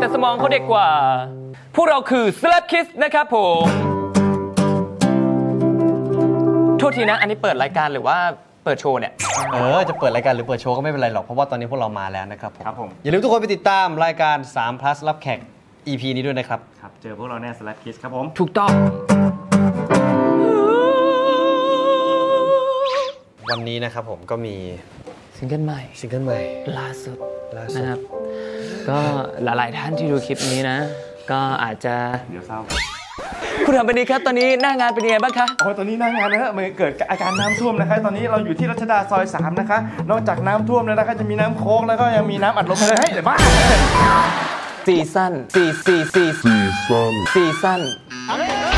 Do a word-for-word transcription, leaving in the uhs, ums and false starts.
แต่สมองเขาเด็กกว่าพวกเราคือ Slap Kids นะครับผมโทษทีนะอันนี้เปิดรายการหรือว่าเปิดโชว์เนี่ยเออจะเปิดรายการหรือเปิดโชว์ก็ไม่เป็นไรหรอกเพราะว่าตอนนี้พวกเรามาแล้วนะครับผมครับผมอย่าลืมทุกคนไปติดตามรายการสาม plus รับแขก อี พี นี้ด้วยนะครับครับเจอพวกเราแน่ Slap Kids ครับผมถูกต้องวันนี้นะครับผมก็มีซิงเกิลใหม่ซิงเกิลใหม่ล่าสุดล่าสุดนะครับก็หลายๆท่านที่ดูคลิปนี้นะก็อาจจะเดี๋ยวเศร้าคุณทำไปดีครับตอนนี้หน้างานเป็นยังไงบ้างคะโอ้ตอนนี้หน้างานนะฮะมันเกิดอาการน้ำท่วมนะคะตอนนี้เราอยู่ที่รัชดาซอยสามนะคะนอกจากน้ำท่วมแล้วนะคะจะมีน้ำโค้งแล้วก็ยังมีน้ำอัดลมอะไรให้เดี๋ยวบ้าซีซั่นซีซีซีซีซั่นซีซั่น